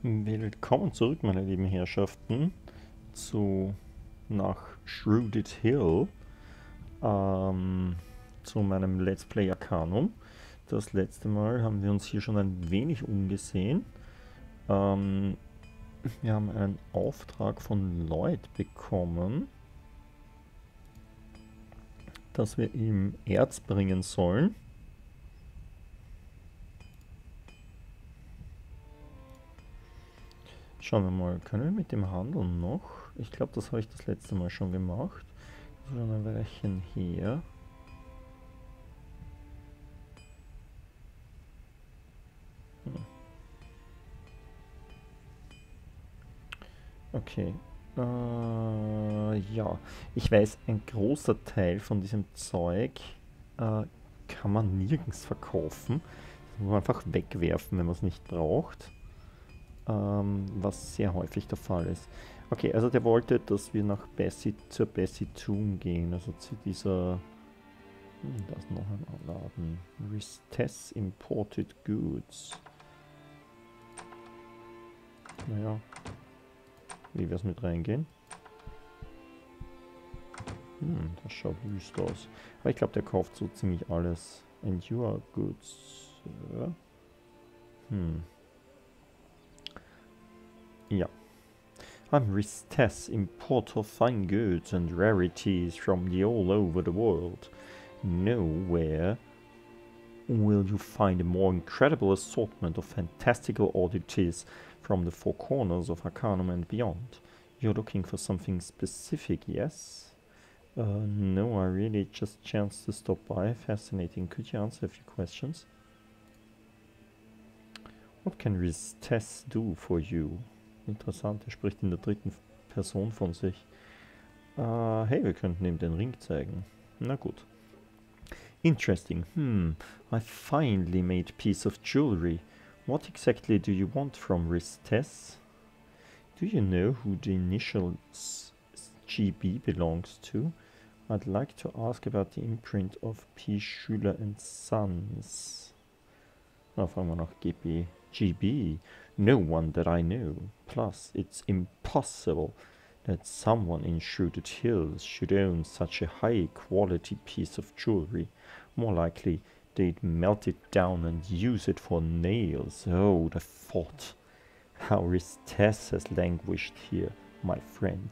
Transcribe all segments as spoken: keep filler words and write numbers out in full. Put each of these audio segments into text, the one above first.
Willkommen zurück, meine lieben Herrschaften, zu nach Shrewded Hill, ähm, zu meinem Let's Play Arcanum. Das letzte Mal haben wir uns hier schon ein wenig umgesehen. Ähm, wir haben einen Auftrag von Lloyd bekommen, dass wir ihm Erz bringen sollen. Schauen wir mal, können wir mit dem handeln noch? Ich glaube, das habe ich das letzte Mal schon gemacht. Das ist schon ein Weilchen her. Hm. Okay. Äh, ja, ich weiß, ein großer Teil von diesem Zeug äh, kann man nirgends verkaufen. Das muss man einfach wegwerfen, wenn man es nicht braucht. Ähm, was sehr häufig der Fall ist. Okay, also der wollte, dass wir nach Bessie, zur Bessie Toon gehen. Also zu dieser... Hm, da ist noch ein Laden. Ristess Imported Goods. Naja. Wie wir es mit reingehen? Hm, das schaut wüst aus. Aber ich glaube, der kauft so ziemlich alles. And you are good, sir. Hm. Ja. I'm Ristess, importer of fine goods and rarities from the all over the world. Nowhere will you find a more incredible assortment of fantastical oddities from the four corners of Arcanum and beyond. You're looking for something specific, yes? Uh, no, I really just chanced to stop by. Fascinating. Could you answer a few questions? What can Ristess do for you? Interessant, er spricht in der dritten Person von sich. Uh, hey, wir könnten ihm den Ring zeigen. Na gut. Interesting. Hmm, a finely made piece of jewelry. What exactly do you want from Ristess? Do you know who the initials G B belongs to? I'd like to ask about the imprint of P. Schüler and Sons. Na, fragen wir nach G B. G B? No one that I know. Plus, it's impossible that someone in Shrewded Hills should own such a high-quality piece of jewelry. More likely, they'd melt it down and use it for nails. Oh, the thought. How Ristess has languished here, my friend.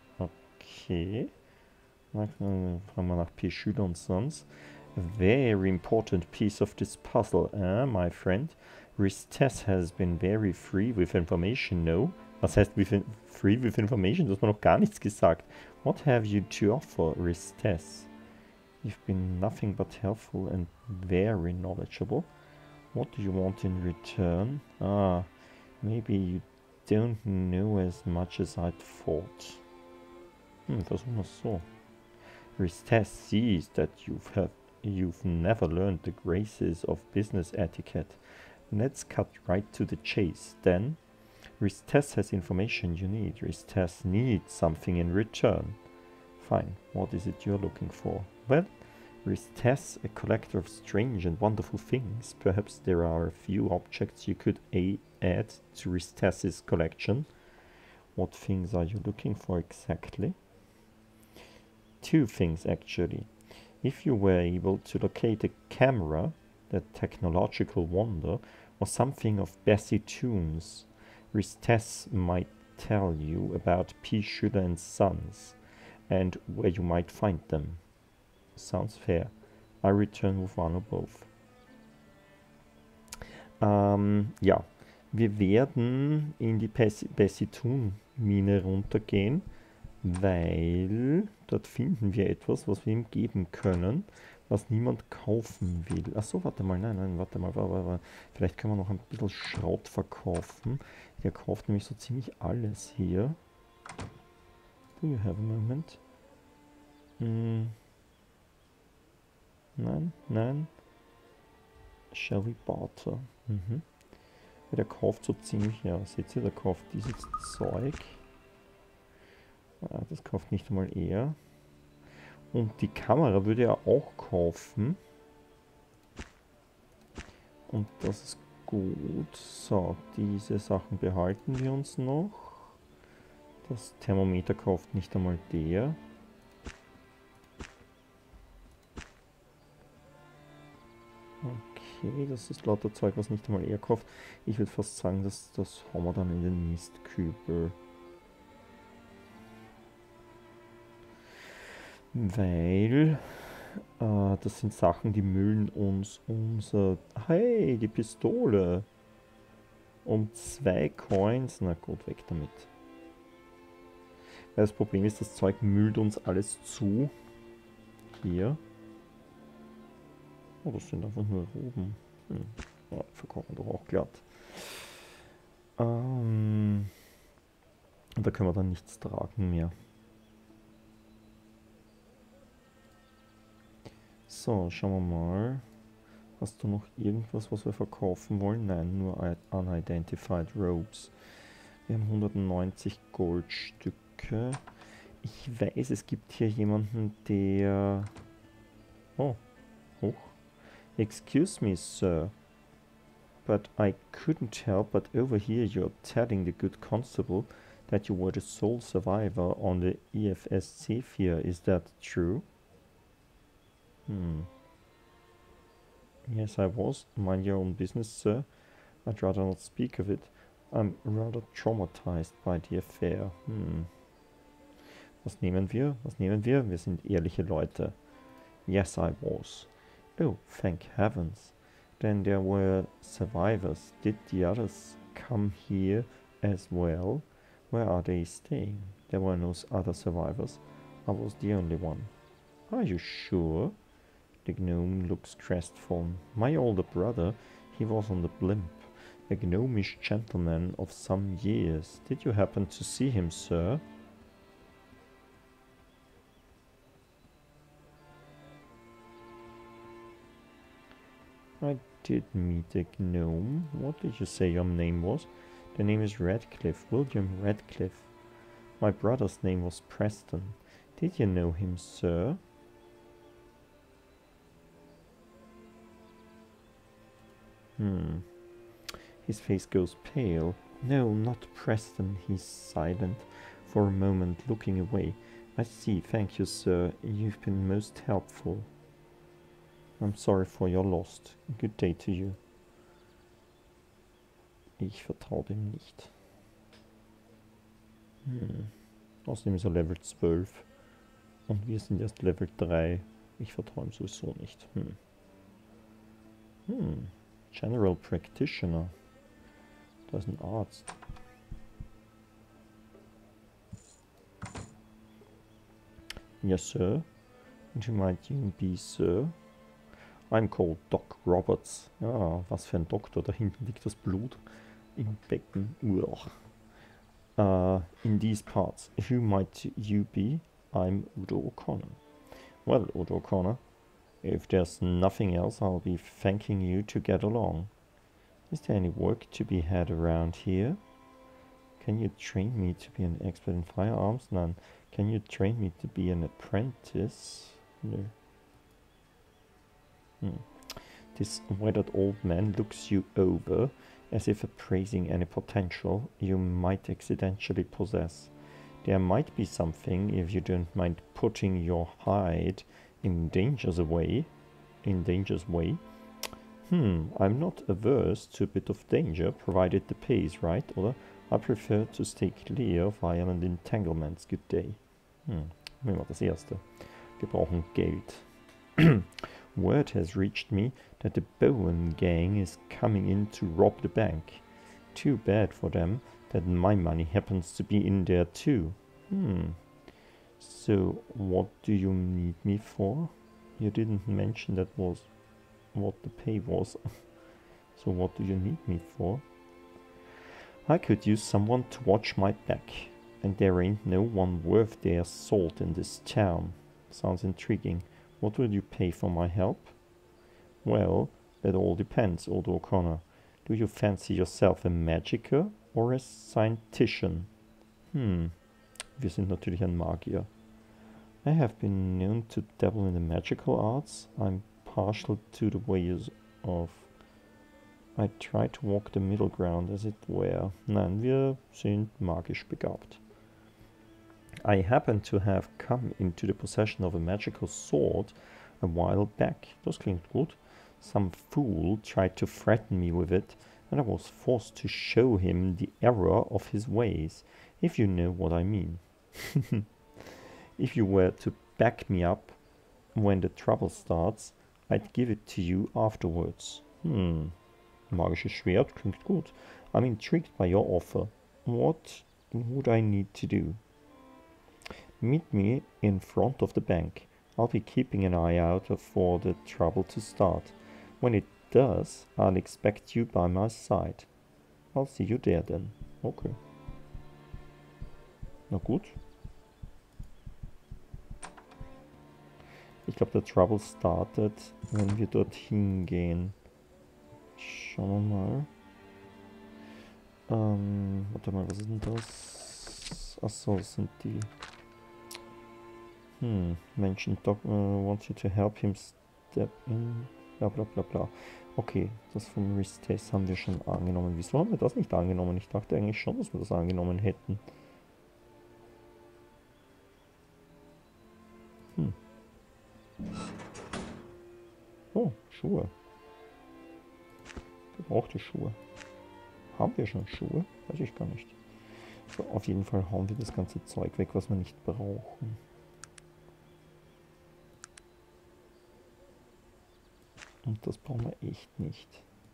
Okay. Fragen wir nach P. Schüler und Sons. A very important piece of this puzzle, eh, my friend? Ristess has been very free with information, no? Was heißt with free with information? Du hast mir noch gar nichts gesagt. What have you to offer, Ristess? You've been nothing but helpful and very knowledgeable. What do you want in return? Ah, maybe you don't know as much as I'd thought. Hm, versuchen wir es so. Ristess sees that you've, have, you've never learned the graces of business etiquette. Let's cut right to the chase, then. Ristess has information you need. Ristess needs something in return. Fine, what is it you're looking for? Well, Ristess, a collector of strange and wonderful things. Perhaps there are a few objects you could a add to Ristess's collection. What things are you looking for exactly? Two things, actually. If you were able to locate a camera, that technological wonder, or something of Bessie Toon's, Ristess might tell you about P. Schüler and Sons, and where you might find them. Sounds fair. I return with one or both. Ähm, ja, wir werden in die Bessie Toon Mine runtergehen, weil dort finden wir etwas, was wir ihm geben können, was niemand kaufen will. Achso, warte mal, nein, nein, warte mal, warte mal. Vielleicht können wir noch ein bisschen Schrott verkaufen. Der kauft nämlich so ziemlich alles hier. Do you have a moment? Hm. Nein, nein. Shall we barter? Mhm. Der kauft so ziemlich, ja, seht ihr, der kauft dieses Zeug. Ah, das kauft nicht einmal er. Und die Kamera würde er auch kaufen. Und das ist Gut, so, diese Sachen behalten wir uns noch. Das Thermometer kauft nicht einmal der. Okay, das ist lauter Zeug, was nicht einmal er kauft. Ich würde fast sagen, dass das haben wir dann in den Mistkübel. Weil äh, das sind Sachen, die müllen uns unser... Hey, die Pistole! Um zwei Coins. Na gut, weg damit. Weil das Problem ist, das Zeug müllt uns alles zu. Hier. Oh, das sind einfach nur Roben. Hm. Ja, verkaufen doch auch glatt. Ähm, und da können wir dann nichts tragen mehr. So, schauen wir mal. Hast du noch irgendwas, was wir verkaufen wollen? Nein, nur Unidentified Robes. Wir haben hundertneunzig Goldstücke. Ich weiß, es gibt hier jemanden, der... Oh, hoch. Excuse me, sir. But I couldn't help but overhear you telling the good constable that you were the sole survivor on the E F S Zephyr. Is that true? Hmm. Yes, I was. Mind your own business, sir. I'd rather not speak of it. I'm rather traumatized by the affair. Hmm. Was nehmen wir? Was nehmen wir? Wir sind ehrliche Leute. Yes, I was. Oh, thank heavens. Then there were survivors. Did the others come here as well? Where are they staying? There were no other survivors. I was the only one. Are you sure? The gnome looks crestfallen. My older brother, he was on the blimp. A gnomish gentleman of some years. Did you happen to see him, sir? I did meet a gnome. What did you say your name was? The name is Radcliffe, William Radcliffe. My brother's name was Preston. Did you know him, sir? Hmm. His face goes pale. No, not Preston. He's silent for a moment, looking away. I see. Thank you, sir. You've been most helpful. I'm sorry for your loss. Good day to you. Ich vertraue dem nicht. Hm. Außerdem ist er Level zwölf. Und wir sind erst Level drei. Ich vertraue ihm sowieso nicht. Hm. Hm. General Practitioner. Da ist ein Arzt. Yes, sir. And who might you be, sir? I'm called Doc Roberts. Ja, was für ein Doktor. Da hinten liegt das Blut im Becken. Uh, in these parts. Who might you be? I'm Udo O'Connor. Well, Udo O'Connor, if there's nothing else, I'll be thanking you to get along. Is there any work to be had around here? Can you train me to be an expert in firearms? None. Can you train me to be an apprentice? No. Hmm. This weathered old man looks you over, as if appraising any potential you might accidentally possess. There might be something if you don't mind putting your hide in danger's way. In danger's way. Hmm, I'm not averse to a bit of danger, provided the pay is right, or I prefer to stay clear of violent entanglements. Good day. Hm, nehmen wir das erste. Wir brauchen Geld. Word has reached me that the Bowen gang is coming in to rob the bank. Too bad for them that my money happens to be in there too. Hmm. So, what do you need me for? You didn't mention that was what the pay was. So what do you need me for? I could use someone to watch my back, and there ain't no one worth their salt in this town. Sounds intriguing. What will you pay for my help? Well, that all depends, old O'Connor. Do you fancy yourself a magicer or a scientician? Hmm, wir sind natürlich ein Magier. I have been known to dabble in the magical arts. I'm partial to the ways of I try to walk the middle ground, as it were. Nein, wir sind magisch begabt. I happen to have come into the possession of a magical sword a while back. Das klingt gut. Some fool tried to threaten me with it, and I was forced to show him the error of his ways, if you know what I mean. If you were to back me up when the trouble starts, I'd give it to you afterwards. Hmm. Magisches Schwert klingt gut. I'm intrigued by your offer. What would I need to do? Meet me in front of the bank. I'll be keeping an eye out for the trouble to start. When it does, I'll expect you by my side. I'll see you there then. Okay. Na gut. Ich glaube, der Trouble startet, wenn wir dorthin gehen. Schauen wir mal. Ähm, warte mal, was ist denn das? Achso, das sind die... Hm, Menschen uh, wants you to help him step in... Bla bla bla bla. Okay, das vom Risk-Test haben wir schon angenommen. Wieso haben wir das nicht angenommen? Ich dachte eigentlich schon, dass wir das angenommen hätten. Hm. Oh, Schuhe. Gebrauchte Schuhe. Haben wir schon Schuhe? Weiß ich gar nicht. So, auf jeden Fall hauen wir das ganze Zeug weg, was wir nicht brauchen. Und das brauchen wir echt nicht.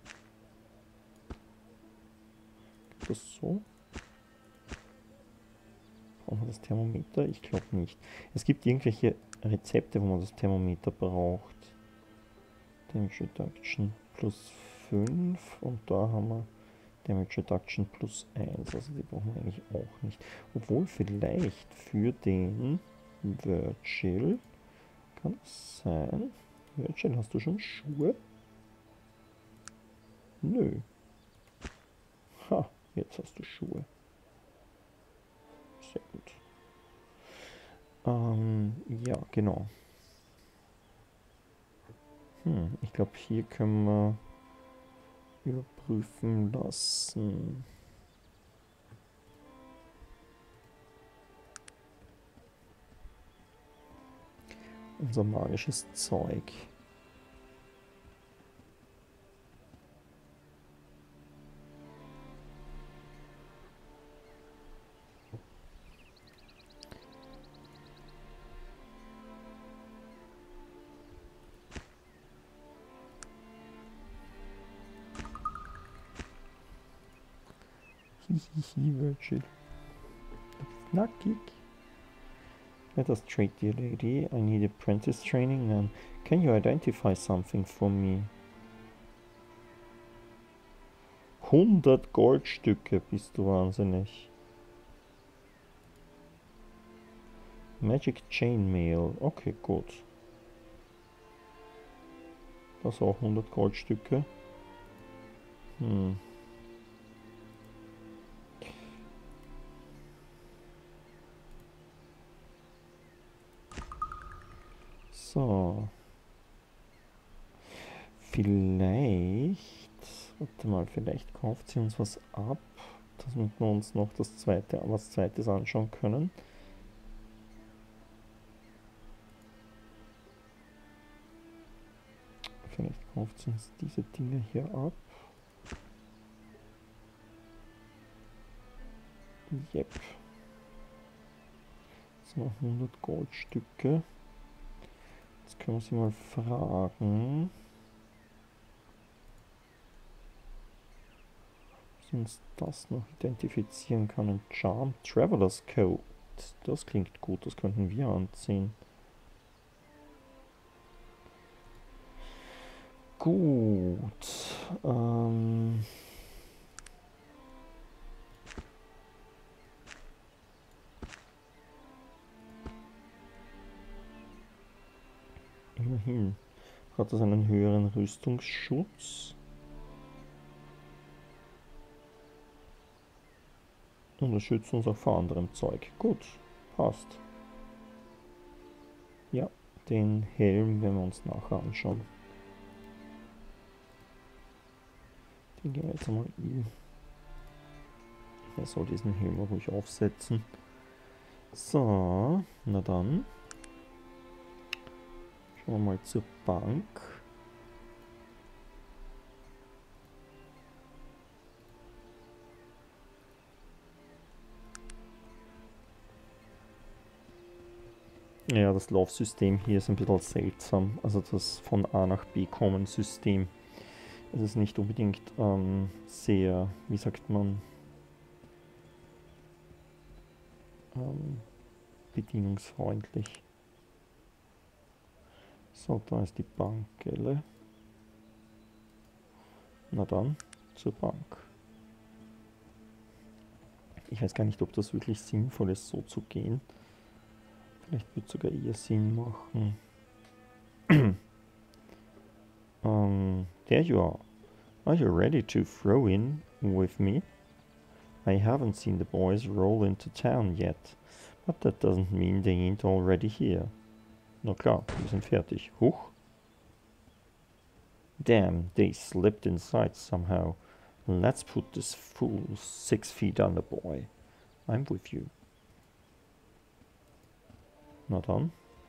Geht das so? Brauchen wir das Thermometer? Ich glaube nicht. Es gibt irgendwelche Rezepte, wo man das Thermometer braucht. Damage Reduction plus fünf und da haben wir Damage Reduction plus eins. Also die brauchen wir eigentlich auch nicht. Obwohl vielleicht für den Virgil kann es sein. Virgil, hast du schon Schuhe? Nö. Ha, jetzt hast du Schuhe. Sehr gut. Ähm, ja, genau. Hm, ich glaube, hier können wir überprüfen lassen. Unser magisches Zeug. Hihihi, Virgil. Knackig. Let us trade, dear lady. I need apprentice training and can you identify something for me? hundert Goldstücke, bist du wahnsinnig. Magic Chainmail, okay, gut. Das auch hundert Goldstücke. Hm. So. Vielleicht, warte mal, vielleicht kauft sie uns was ab, damit wir uns noch das zweite, was zweites anschauen können. Vielleicht kauft sie uns diese Dinge hier ab. Yep. So, hundert Goldstücke. Jetzt können wir sie mal fragen, ob sie uns das noch identifizieren kann. Charm Traveler's Coat. Das klingt gut, das könnten wir anziehen. Gut. Ähm Immerhin hat das einen höheren Rüstungsschutz. Und das schützt uns auch vor anderem Zeug. Gut, passt. Ja, den Helm werden wir uns nachher anschauen. Den gehen wir jetzt einmal in. Er soll diesen Helm ruhig aufsetzen. So, na dann. Schauen wir mal zur Bank. Ja, das Laufsystem hier ist ein bisschen seltsam. Also das von A nach B kommen System. Es ist nicht unbedingt ähm, sehr, wie sagt man, ähm, bedienungsfreundlich. So, da ist die Bank, gell? Na dann, zur Bank. Ich weiß gar nicht, ob das wirklich sinnvoll ist, so zu gehen. Vielleicht wird es sogar eher Sinn machen. um, there you are. Are you ready to throw in with me? I haven't seen the boys roll into town yet, but that doesn't mean they ain't already here. Na klar, wir sind fertig. Huch. Damn, they slipped inside somehow. Let's put this fool six feet under, boy. I'm with you. Na dann.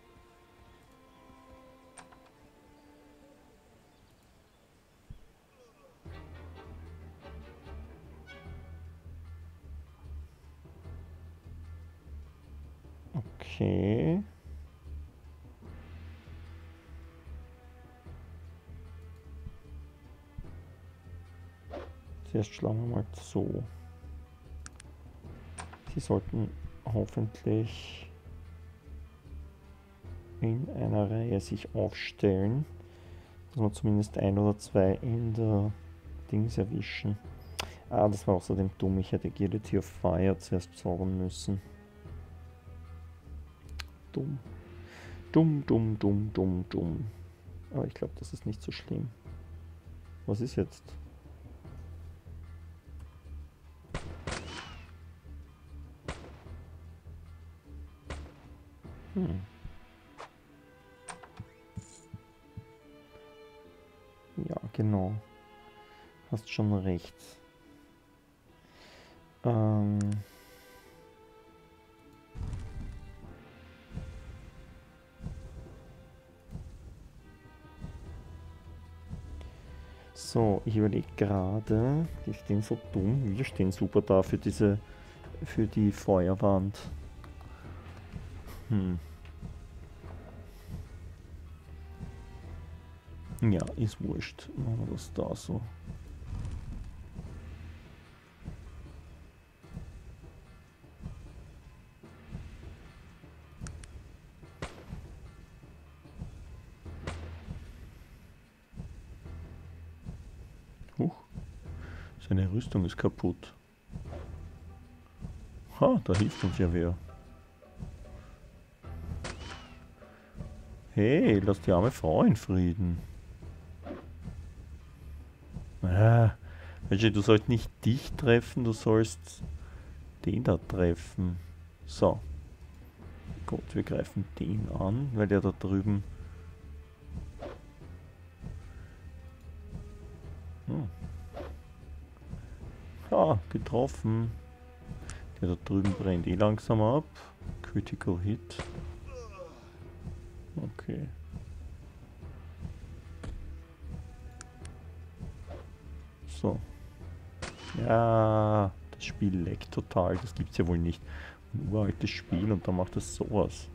Okay. Zuerst schlagen wir mal so. Sie sollten hoffentlich in einer Reihe sich aufstellen, dass wir zumindest ein oder zwei in der Dings erwischen. Ah, das war außerdem dumm. Ich hätte Agility of Fire zuerst zaubern müssen. Dumm. Dumm, dumm, dumm, dumm, dumm. Aber ich glaube, das ist nicht so schlimm. Was ist jetzt? Hm. Ja, genau. Hast schon recht. Ähm... So, ich überlege gerade, die stehen so dumm, wir stehen super da für diese, für die Feuerwand. Hm. Ja, ist wurscht. Machen wir das da so. Huch. Seine Rüstung ist kaputt. Ha, da hilft uns ja wer. Hey, lass die arme Frau in Frieden. Ah, du sollst nicht dich treffen, du sollst den da treffen. So. Gut, wir greifen den an, weil der da drüben... Hm. Ah, getroffen. Der da drüben brennt eh langsam ab. Critical Hit. Okay. So. Ja, das Spiel leckt total. Das gibt's ja wohl nicht. Ein uraltes Spiel und dann macht es sowas.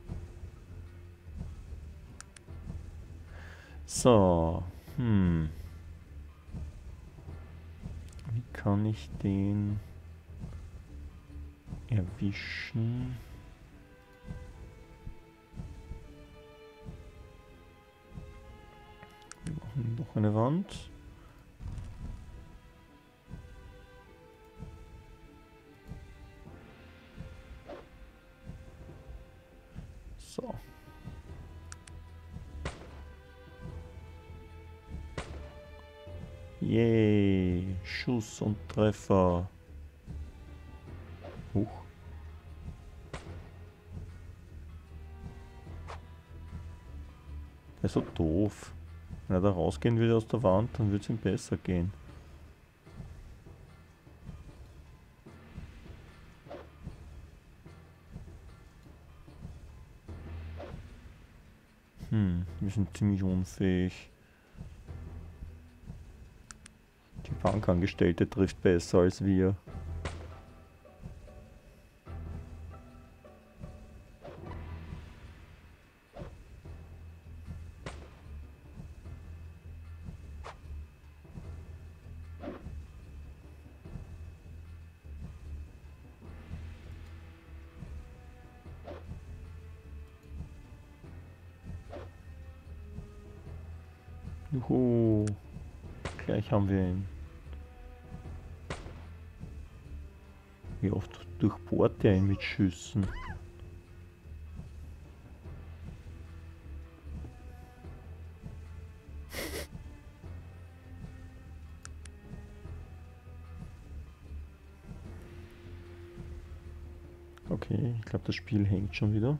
So. Hm. Wie kann ich den erwischen? Wir machen noch eine Wand. So. Yay, Schuss und Treffer. Huch. Der ist so doof. Wenn er da rausgehen würde aus der Wand, dann würde es ihm besser gehen. Hm, wir sind ziemlich unfähig. Die Bankangestellte trifft besser als wir. Juhu. Gleich haben wir ihn. Wie oft durchbohrt der ihn mit Schüssen? Okay, ich glaube, das Spiel hängt schon wieder.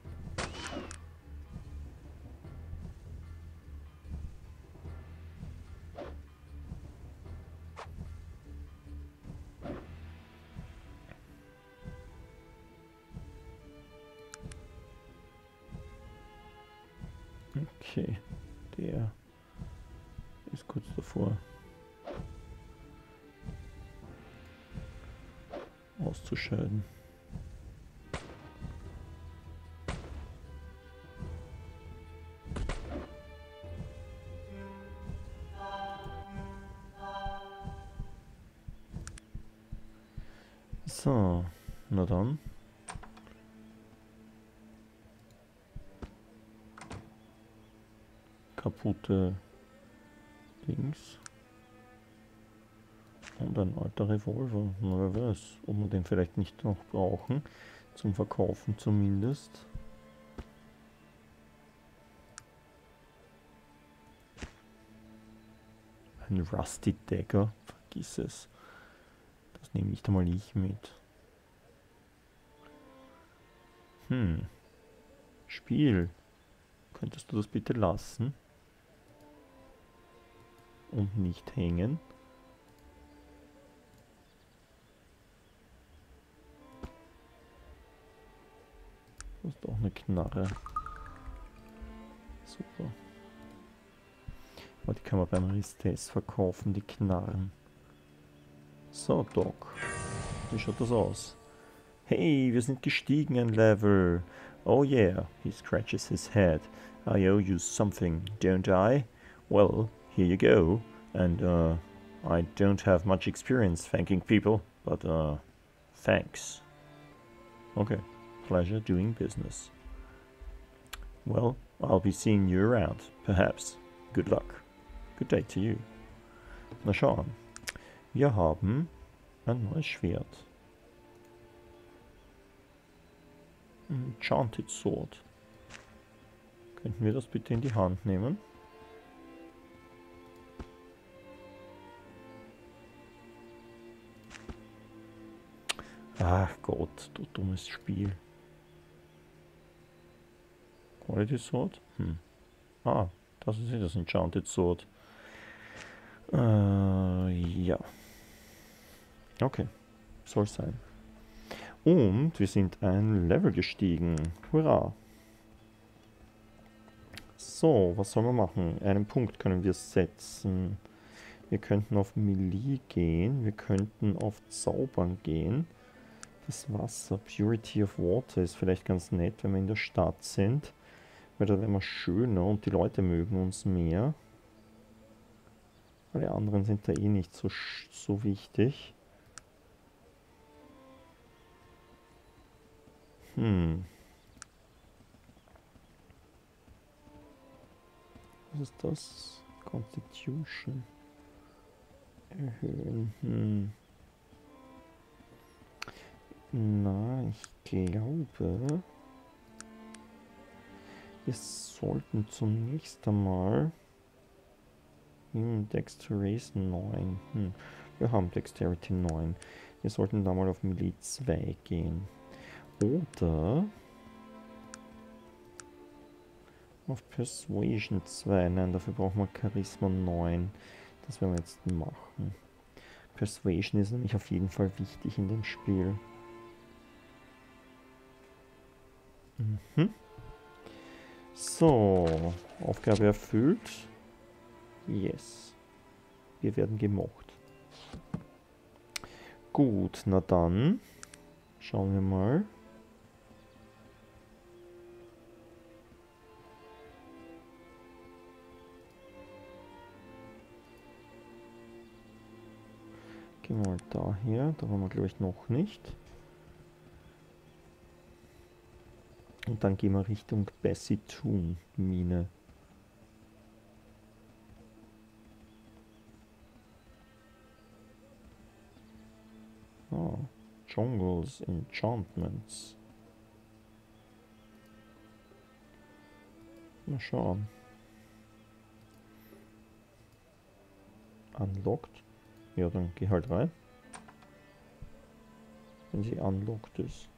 Okay, der ist kurz davor auszuscheiden. So, na dann. Kaputte Dings. Und ein alter Revolver. Na, wer weiß, ob wir den vielleicht nicht noch brauchen. Zum Verkaufen zumindest. Ein Rusty Dagger. Vergiss es. Das nehme nicht einmal ich mit. Hm. Spiel. Könntest du das bitte lassen? Und nicht hängen. Du hast auch eine Knarre. Super. Aber die kann man beim Risstest verkaufen, die Knarren. So, Doc. Wie schaut das aus? Hey, wir sind gestiegen ein Level. Oh yeah, he scratches his head. I owe you something, don't I? Well, here you go. And, uh, I don't have much experience thanking people, but, uh, thanks. Okay, pleasure doing business. Well, I'll be seeing you around, perhaps. Good luck. Good day to you. Na schauen. Wir haben ein neues Schwert. Enchanted Sword. Könnten wir das bitte in die Hand nehmen? Ach Gott, du dummes Spiel. Quality Sword? Hm. Ah, das ist ja das Enchanted Sword. Äh, ja. Okay, soll sein. Und wir sind ein Level gestiegen. Hurra! So, was sollen wir machen? Einen Punkt können wir setzen. Wir könnten auf Melee gehen. Wir könnten auf Zaubern gehen. Das Wasser, Purity of Water, ist vielleicht ganz nett, wenn wir in der Stadt sind. Weil da wären wir schöner und die Leute mögen uns mehr. Alle anderen sind da eh nicht so, so wichtig. Hm. Was ist das? Constitution. Erhöhen. Hm. Na, ich glaube, wir sollten zunächst einmal hm, Dexterity neun. Hm. Wir haben Dexterity neun. Wir sollten da mal auf Melee zwei gehen. Oder auf Persuasion zwei. Nein, dafür brauchen wir Charisma neun. Das werden wir jetzt machen. Persuasion ist nämlich auf jeden Fall wichtig in dem Spiel. Mhm. So, Aufgabe erfüllt. Yes. Wir werden gemocht. Gut, na dann. Schauen wir mal. Gehen wir mal daher. Da waren wir, glaube ich, noch nicht. Und dann gehen wir Richtung Bessie-Toon Mine. Ah, Jungles Enchantments. Mal schauen. Unlocked. Ja, dann geh halt rein. Wenn sie unlocked ist.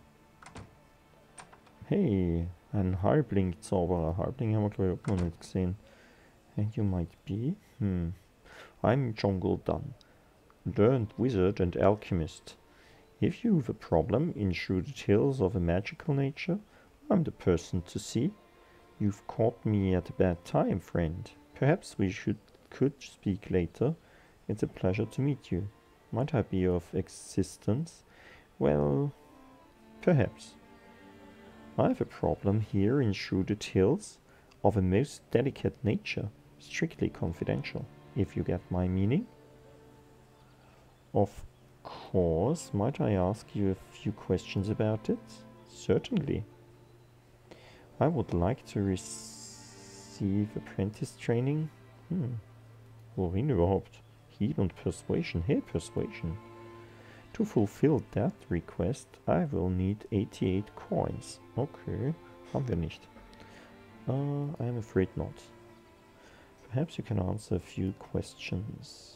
Hey, ein Halbling-Zauberer. Halbling haben wir, glaube ich, auch noch nicht gesehen. And you might be? Hmm. I'm Jungle Dun, learned wizard and alchemist. If you've a problem in Shrouded Hills of a magical nature, I'm the person to see. You've caught me at a bad time, friend. Perhaps we should could speak later. It's a pleasure to meet you. Might I be of existence? Well, perhaps. I have a problem here in Shrouded Hills of a most delicate nature, strictly confidential, if you get my meaning. Of course, might I ask you a few questions about it? Certainly. I would like to receive apprentice training. Hm. Worin überhaupt? Heal und Persuasion. Hey, Persuasion. To fulfill that request, I will need eighty-eight coins. Okay, haben wir nicht. Uh, I am afraid not. Perhaps you can answer a few questions.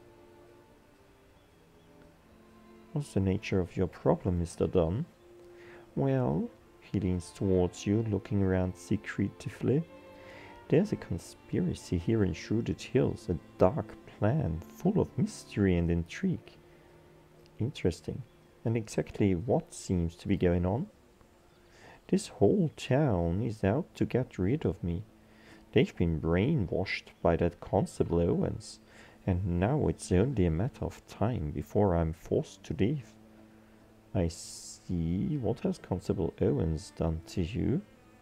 What's the nature of your problem, Mister Dunn? Well, he leans towards you, looking around secretively. There's a conspiracy here in Shrouded Hills, a dark plan full of mystery and intrigue. Interesting. And exactly what seems to be going on? This whole town is out to get rid of me. They've been brainwashed by that Constable Owens, and now it's only a matter of time before I'm forced to leave. I see. What has Constable Owens done to you?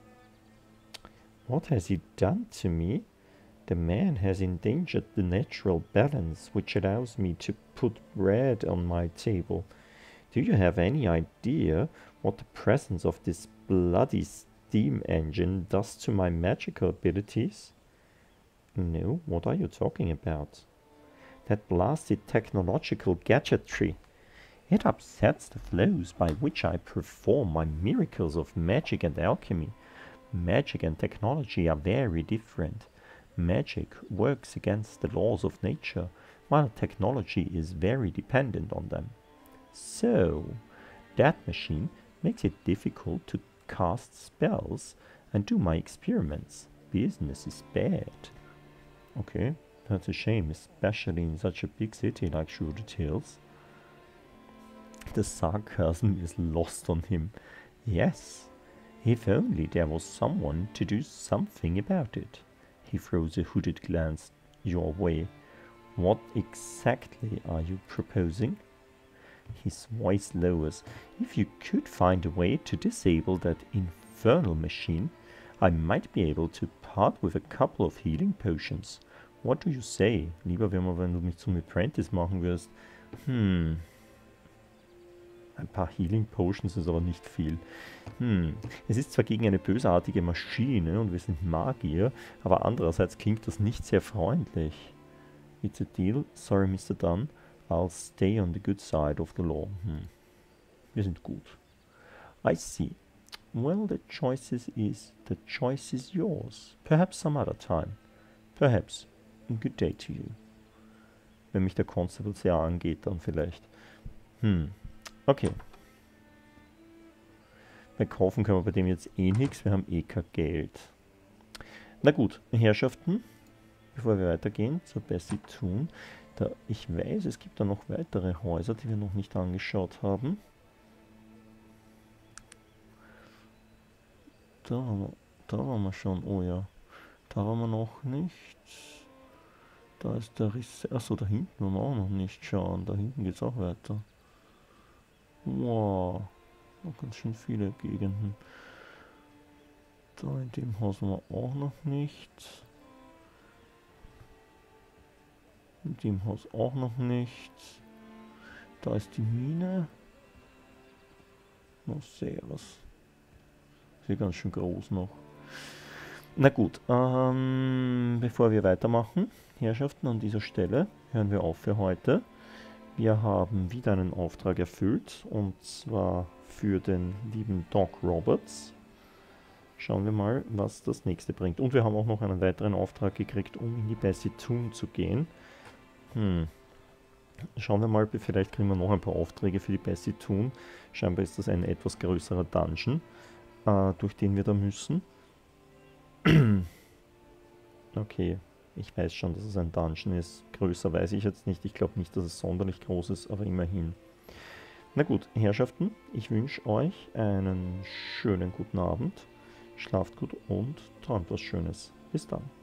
What has he done to me? The man has endangered the natural balance which allows me to put bread on my table. Do you have any idea what the presence of this bloody steam engine does to my magical abilities? No, what are you talking about? That blasted technological gadgetry. It upsets the flows by which I perform my miracles of magic and alchemy. Magic and technology are very different. Magic works against the laws of nature, while technology is very dependent on them. So, that machine makes it difficult to cast spells and do my experiments. Business is bad. Okay, that's a shame, especially in such a big city like Shrouded Hills. The sarcasm is lost on him. Yes, if only there was someone to do something about it. He throws a hooded glance your way. What exactly are you proposing? His voice lowers. If you could find a way to disable that infernal machine, I might be able to part with a couple of healing potions. What do you say? Lieber wäre mir, wenn du mich zum Apprentice machen wirst. Hm. Ein paar Healing Potions ist aber nicht viel. Hm. Es ist zwar gegen eine bösartige Maschine und wir sind Magier, aber andererseits klingt das nicht sehr freundlich. It's a deal. Sorry, Mister Dunn. I'll stay on the good side of the law. Hm. Wir sind gut. I see. Well, the choice is, is the choice is yours. Perhaps some other time. Perhaps. Good day to you. Wenn mich der Constable sehr angeht, dann vielleicht. Hm. Okay. Bei kaufen können wir bei dem jetzt eh nichts. Wir haben eh kein Geld. Na gut, Herrschaften. Bevor wir weitergehen zur Bessie Toon. Da ich weiß, es gibt da noch weitere Häuser, die wir noch nicht angeschaut haben. Da, da waren wir schon. Oh ja. Da waren wir noch nicht. Da ist der Riss. Achso, da hinten wollen wir auch noch nicht schauen. Da hinten geht es auch weiter. Wow. Noch ganz schön viele Gegenden. Da in dem Haus waren wir auch noch nicht. In dem Haus auch noch nicht. Da ist die Mine. Noch sehr was. Ist hier ganz schön groß noch. Na gut, ähm, bevor wir weitermachen, Herrschaften, an dieser Stelle hören wir auf für heute. Wir haben wieder einen Auftrag erfüllt, und zwar für den lieben Doc Roberts. Schauen wir mal, was das nächste bringt. Und wir haben auch noch einen weiteren Auftrag gekriegt, um in die Bessie Toon zu gehen. Hm. Schauen wir mal, vielleicht kriegen wir noch ein paar Aufträge für die Bessie Toon. Scheinbar ist das ein etwas größerer Dungeon, äh, durch den wir da müssen. Okay, ich weiß schon, dass es ein Dungeon ist. Größer weiß ich jetzt nicht. Ich glaube nicht, dass es sonderlich groß ist, aber immerhin. Na gut, Herrschaften, ich wünsche euch einen schönen guten Abend. Schlaft gut und träumt was Schönes. Bis dann.